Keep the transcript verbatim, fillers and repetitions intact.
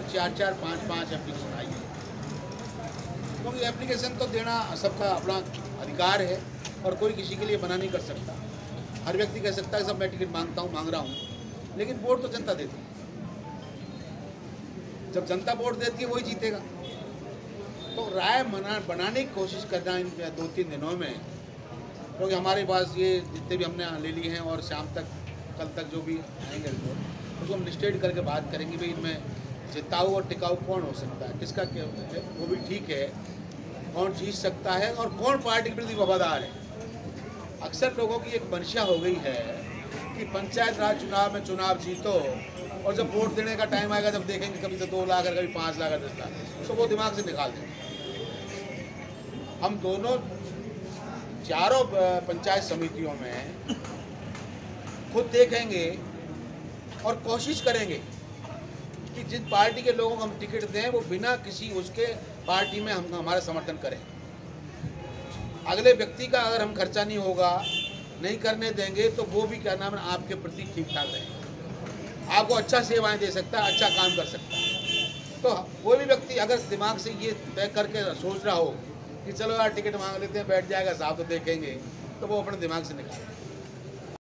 चार चार पाँच पाँच एप्लीकेशन आई है, क्योंकि एप्लीकेशन तो देना सबका अपना अधिकार है और कोई किसी के लिए मना नहीं कर सकता। हर व्यक्ति कह सकता है सब मैं टिकट मांगता हूँ मांग रहा हूँ, लेकिन वोट तो जनता देती है। जब जनता वोट देती है वही जीतेगा। तो राय मना बनाने की कोशिश करना इन दो तीन दिनों में, क्योंकि हमारे पास ये जितने भी हमने ले लिए हैं और शाम तक कल तक जो भी आएंगे रिपोर्ट उसको हम लिस्टेड करके बात करेंगे भाई इनमें जिताऊ और टिकाऊ कौन हो सकता है, किसका क्या है वो भी ठीक है, कौन जीत सकता है और कौन पार्टी के प्रति वफादार है। अक्सर लोगों की एक मंशा हो गई है कि पंचायत राज चुनाव में चुनाव जीतो और जब वोट देने का टाइम आएगा जब देखेंगे कभी तो दो लाख कभी पाँच लाख दस लाख, तो वो दिमाग से निकाल देंगे। हम दोनों चारों पंचायत समितियों में खुद देखेंगे और कोशिश करेंगे कि जिन पार्टी के लोगों को हम टिकट दें वो बिना किसी उसके पार्टी में हम हमारा समर्थन करें। अगले व्यक्ति का अगर हम खर्चा नहीं होगा नहीं करने देंगे तो वो भी क्या नाम है आपके प्रति ठीक ठाक रहेगा, आपको अच्छा सेवाएं दे सकता है, अच्छा काम कर सकता है। तो कोई भी व्यक्ति अगर दिमाग से ये तय करके सोच रहा हो कि चलो यार टिकट मांग लेते हैं बैठ जाएगा साहब तो देखेंगे, तो वो अपने दिमाग से निकाले।